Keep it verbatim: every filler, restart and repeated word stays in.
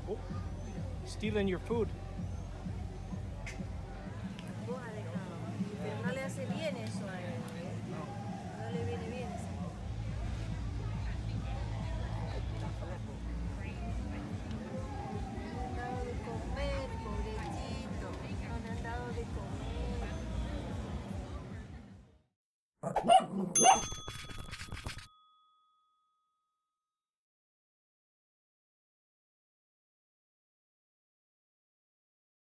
Oh, stealing your food. Vos has dejado. Pero no le hace bien eso a él. No le viene bien eso. No han dado de comer, pobrecito. No le han dado de comer.